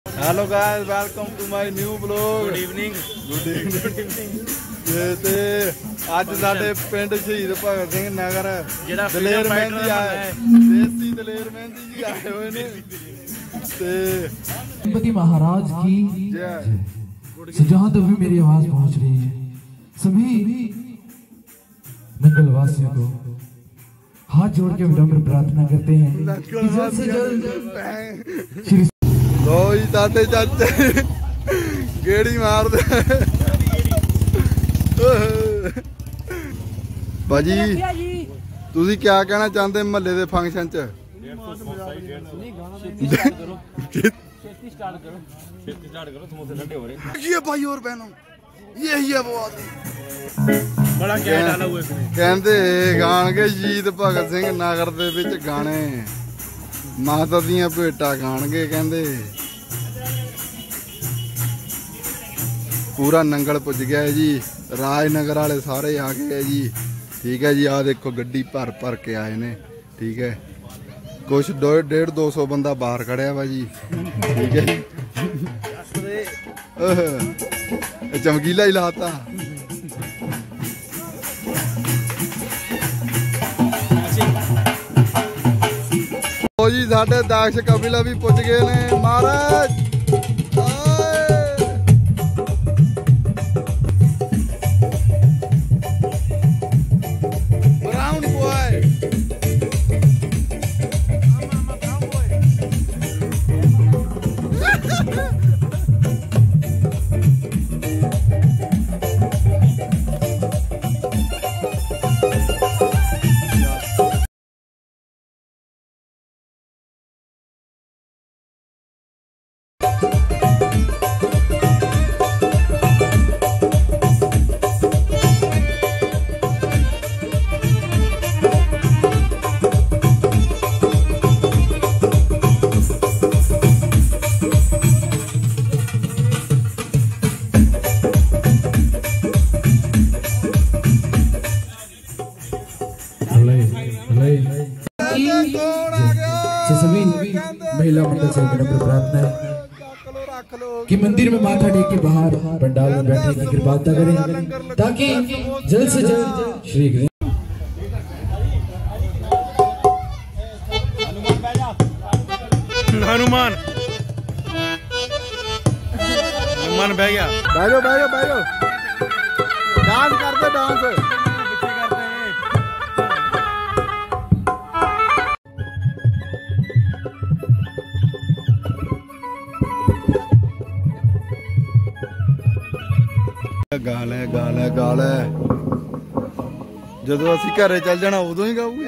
Hello guys, welcome to my new blog. Good evening. ते आज साडे पिंड शहीद भगत सिंह नगर दलेर मेहंदी आए, देसी दलेर मेहंदी जी आए हुए ने। गणपति महाराज की जय। जहां तक भी मेरी आवाज पहुंच रही है, सभी नंगल वासियों को हाथ जोड़ के विनम्र प्रार्थना करते हैं कि जल्द से जल्द श्री लो जी ताते चाचे गेड़ी मार दे भाजी। तुसी क्या कहना चाहते महल्ले दे फंक्शन च? ये भाई और बहनों, यही है वो आदमी बड़ा क्या डाला हुआ है। कहते गान के शहीद भगत सिंह नगर दे विच गाने माता दियां भेटां गाणगे। कहते पूरा नंगल पुज गया है जी, राजनगर वाले सारे आ गए जी। ठीक है जी, आ देखो गड्डी भर भर के आए ने। ठीक है, कुछ 150-200 बंदा बाहर खड़िया वा जी। ठीक है, चमकीला ही लाता। जी साडे दाक्ष कपिला भी पुज गए ने। महाराज ब्राउन बॉय सभी महिला मंडल से विनम्र प्रार्थना है कि मंदिर में माथा टेक के बाहर पंडाल में बैठने की कृपालता करें, ताकि जल्द से जल्द श्री हनुमान बह गया। बैठो बैठो बैठो, डांस करते डांस। गाल है गाल है गाल है, जदों असीं घरे चल जाना उदों ही गाऊगे।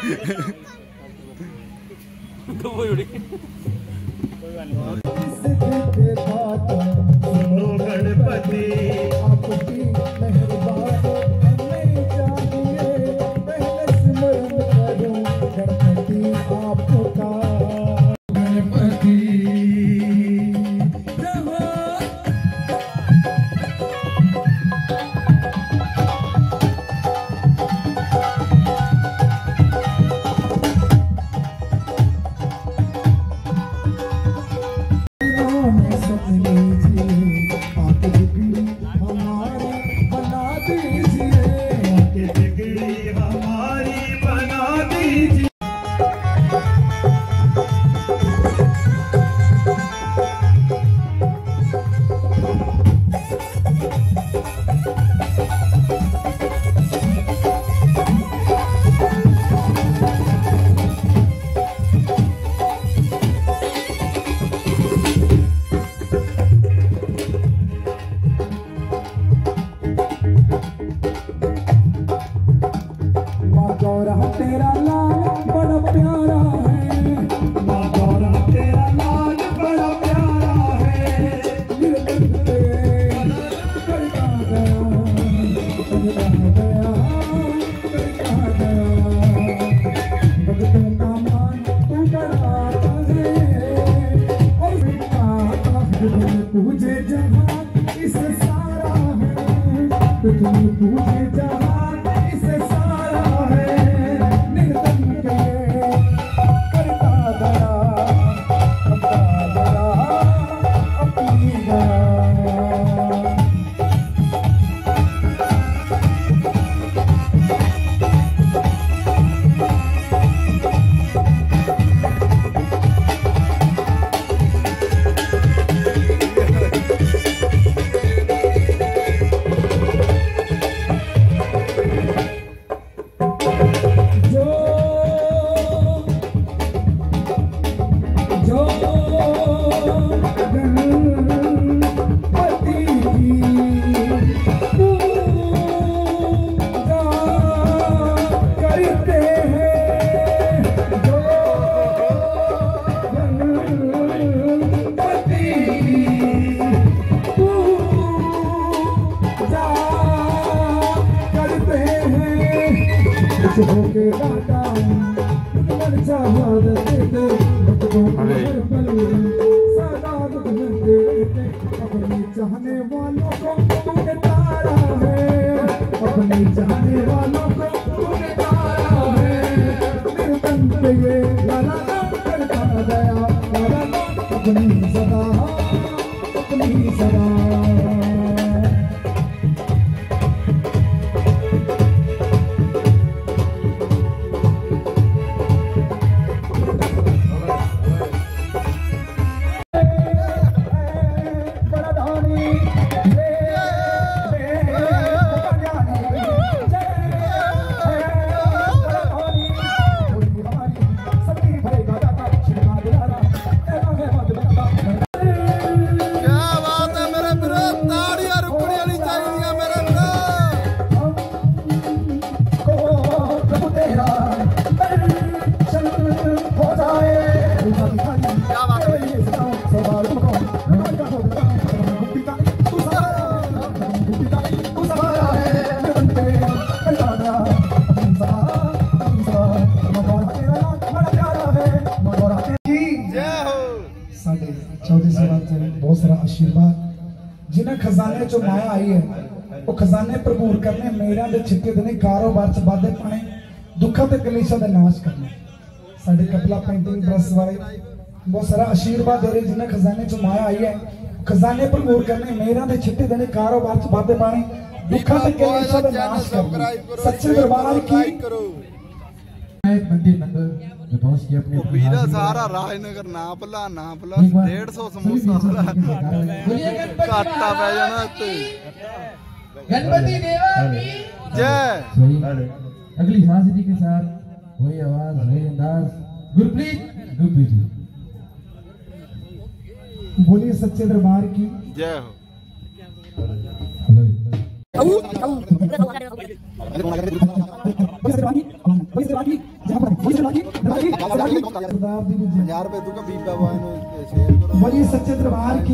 तेरा लाल बड़ा प्यारा है, माँ गौरा तेरा लाल बड़ा प्यारा है। भक्तों का मान तू बढ़ाता है, और पूजे जहाँ इसे सारा है, तुम पूजे जहाँ इसे सारा है। करता दया होके डाटा मन चाहा देते मुझको हर पल सदा दुखते रहते अपने चाहने वालों को तूने तारा है अपने चाहने वालों को तूने तारा है मेरे तन पे ये लाला करता गया लाला अपनी सदा बहुत सारा आशीर्वाद जिन्हें खजाने चो माया आई है वो खजाने भरपूर करने मेरा दे छिक्के देने कारोबार च वाधे पाने दुखा ते कलेशा दा नाश करने साडे कपला पेंटिंग ड्रेस वाले बहुत सारा आशीर्वाद दे रहे जिन्हें खजाने चो माया आई है खजाने भरपूर करने मेरा दे छिक्के देने कारोबार च वाधे पाने दुखा ते कलेशा दा नाश करने सच्चे दरबार की मंदिर नंबर में पहुंच के अपने वीरा सारा राजनगर ना भला 150 समोसा घाटा पै जाना ते गणपति देवा की जय। अगली हाजिरी के साथ वही आवाज वही अंदाज गुरप्रीत गुब्बी जी बोलिए सच्चे दरबार की जय हो। बोलिए सच्चे दरबार की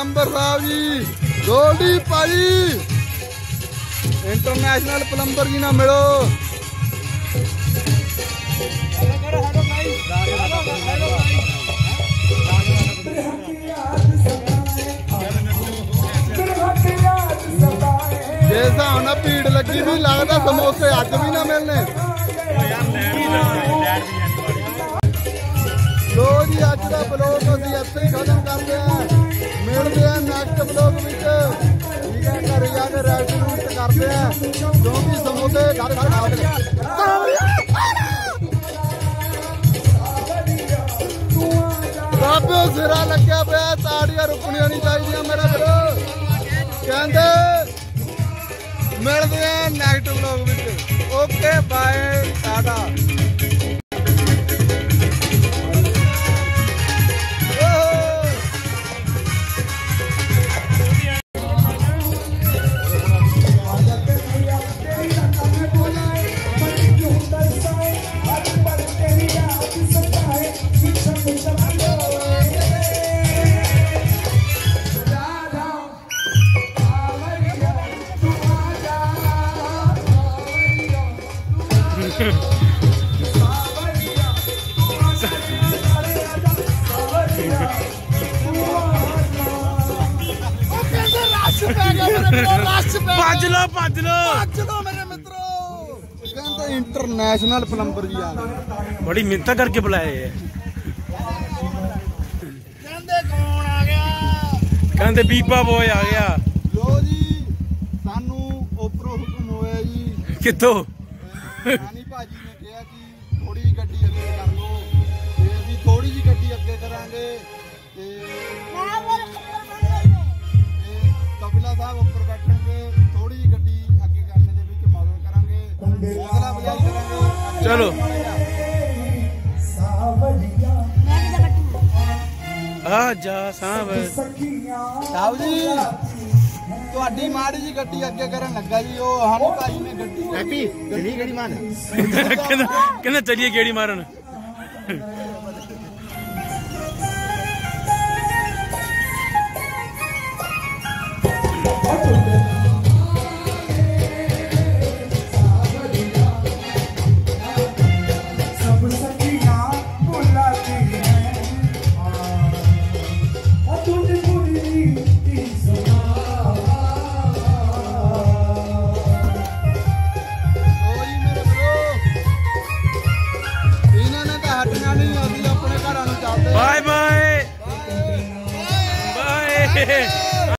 ਪਲੰਬਰ ਸਾਹਿਬ ਜੀ, ਗੋਲਡੀ ਭਾਈ ਇੰਟਰਨੈਸ਼ਨਲ ਪਲੰਬਰ ਜੀ ਨਾਲ ਮਿਲੋ। ਜੇ ਹਿਸਾਬ ਨਾਲ ਭੀੜ ਲੱਗੀ ਵੀ ਲੱਗਦਾ ਸਮੋਸੇ ਅੱਜ ਵੀ ਨਾ ਮਿਲਣੇ। ਲੋ ਜੀ ਅੱਜ ਦਾ ਬਲੌਗ ਅਸੀਂ ਇੱਥੇ ਹੀ ਖਤਮ ਕਰਦੇ ਆ, ਮਿਲਦੇ ਆ ਨੈਕਸਟ ਬਲੌਗ ਵਿੱਚ। ਠੀਕ ਹੈ, ਘਰੇ ਜਾ ਕੇ ਰੈਸਟ ਰੂਸਟ ਕਰਦੇ ਆ ਕਿਉਂਕਿ ਸਮੋਸੇ ਘਰ ਖਾ ਕੇ ਬਾਬੇ ਸਿਰਾ ਲੱਗਿਆ ਪਿਆ, ਤਾੜੀਆਂ ਰੁਕਣੀਆਂ ਨਹੀਂ ਚਾਹੀਦੀਆਂ ਮੇਰੇ ਵੀਰੋ। ਕਹਿੰਦੇ ਮਿਲਦੇ ਆ ਨੈਕਸਟ ਵਲੌਗ ਵਿੱਚ। Okay bye, tata. ਭੱਜ ਲੋ ਮੇਰੇ ਮਿੱਤਰੋ। ਕਹਿੰਦੇ ਇੰਟਰਨੈਸ਼ਨਲ ਪਲੰਬਰ ਜੀ ਆ ਗਏ, ਬੜੀ ਮਿਹਨਤ ਕਰਕੇ ਬੁਲਾਏ ਹੈ। ਕਹਿੰਦੇ ਕੌਣ ਆ ਗਿਆ? ਕਹਿੰਦੇ ਬੀਬਾ ਬੋਏ ਆ ਗਿਆ। ਲੋ ਜੀ ਸਾਨੂੰ ਉੱਪਰੋਂ ਹੁਕਮ ਹੋਇਆ ਜੀ, ਕਿੱਥੋਂ? ਰਾਣੀ ਭਾਜੀ ਨੇ ਕਿਹਾ ਕਿ ਥੋੜੀ ਜਿਹੀ ਗੱਡੀ ਅੱਗੇ ਕਰ ਲਓ, ਤੇ ਅਸੀਂ ਥੋੜੀ ਜਿਹੀ ਗੱਡੀ ਅੱਗੇ ਕਰਾਂਗੇ ਤੇ ਕਪਿਲਾ ਸਾਹਿਬ ਉੱਪਰ ਬੈਠਣਗੇ, ਥੋੜੀ ਜਿਹੀ ਗੱਡੀ ਅੱਗੇ ਕਰਨੇ ਦੇ ਵਿੱਚ ਮਦਦ ਕਰਾਂਗੇ, ਹੌਸਲਾ ਅਫਜ਼ਾਈ ਕਰਾਂਗੇ। ਚਲੋ ਆ ਜਾ ਸਾਹਿਬ ਜੀ ਤੁਹਾਡੀ ਮਾੜੀ ਜੀ ਗੱਡੀ ਅੱਗੇ ਕਰਨ ਲੱਗਾ ਜੀ, ਉਹ ਹਨੀ ਭਾਈ ਨੇ ਗੱਡੀ ਹੈਪੀ ਗੱਡੀ ਗੜੀ ਮਾਰ ਕਹਿੰਦਾ ਚਲੀਏ ਗੇੜੀ ਮਾਰਨ। Bye bye bye.